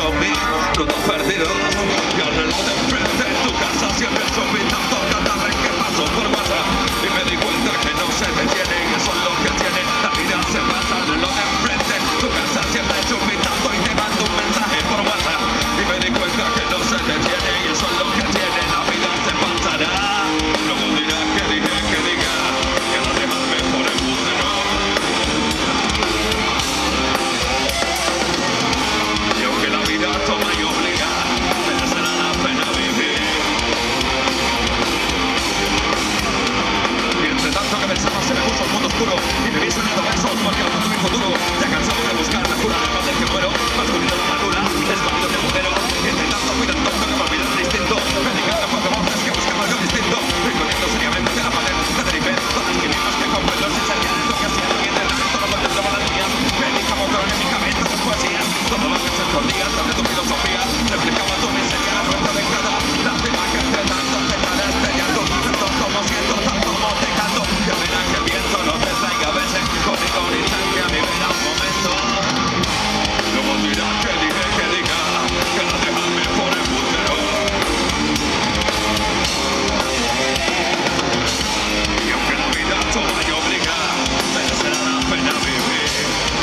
mí, rudos perdidos. Y al reloj de enfrente en tu casa siempre sospechando cada vez que paso por WhatsApp. Y me di cuenta que no se detiene, y eso es lo que tiene. La vida se pasa, el reloj de enfrente en tu casa siempre sospechando y te mando un mensaje por WhatsApp. Y me di cuenta que no se detiene, y eso es lo que tiene. La vida se pasará. Luego dirás que dije que diga, que no dejarme por el bustero. Y aunque la vida toma y obliga, merecerá la pena vivir. Y entre tanto que pensaba se me puso el mundo oscuro y me vi soñando versos porque no mi futuro. Ya cansado de buscar la cura del mal del que muero, masculino de madura, escondido de putero. Y entre tanto fui tan tonto que me olvidé del instinto, predicando cuatro voces que buscaba algo distinto. Y corriendo seriamente de la pared de Tenerife, todas mis mismas que con vuelos sin señales, lo que hacía alguien del resto, no contestaba las mías. Predicaba otro en mi cabeza sus poesías, todo lo que se escondía sobre tu filosofía, replicaba tu miseria, la fuerza de cada lástima que entre tanto te estará estrellando, tanto como siento, tanto como te canto, que pena que el viento no te traiga a veces, conmigo ni sangre a mi vida un momento. Luego dirás que dije que diga, que no dejarme por el bustero. Y aunque la vida toma y obliga, merecerá la pena vivir.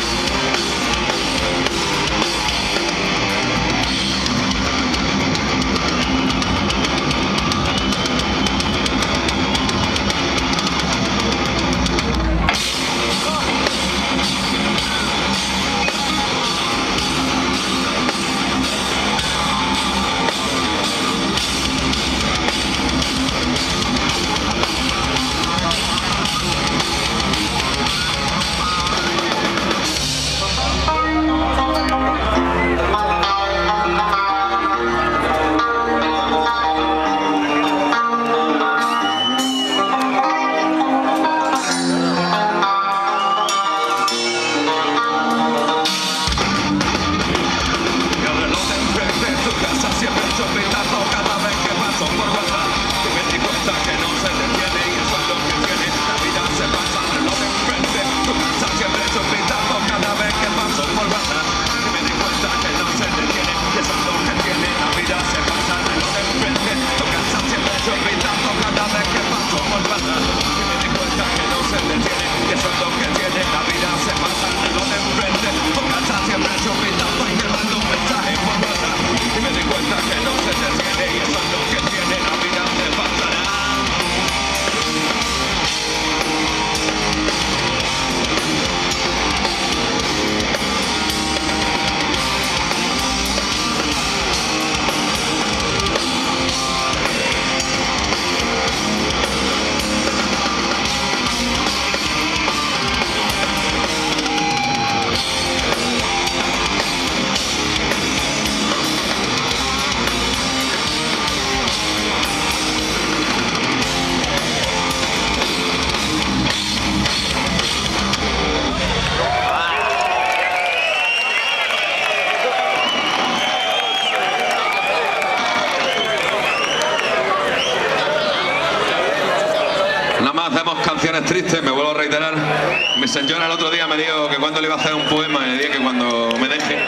Hacemos canciones tristes, me vuelvo a reiterar. Mi señora el otro día me dijo que cuando le iba a hacer un poema, y le dije que cuando me deje.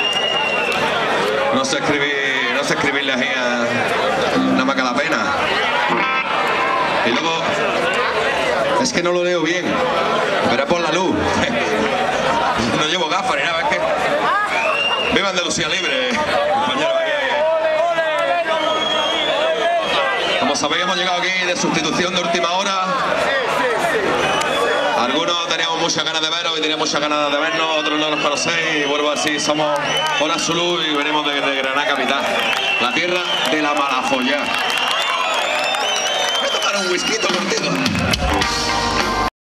No sé escribirle así nada más que la pena. Y luego, es que no lo leo bien, pero es por la luz. No llevo gafas ni nada, es que... ¡Viva Andalucía libre, compañeros! Como sabéis, hemos llegado aquí de sustitución de última hora. Algunos teníamos muchas ganas de veros y teníamos muchas ganas de vernos, otros no nos conocéis, y vuelvo así, somos Hora Zulú y venimos de Granada capital, la tierra de la mala folla. Voy a tomar un whisky contigo.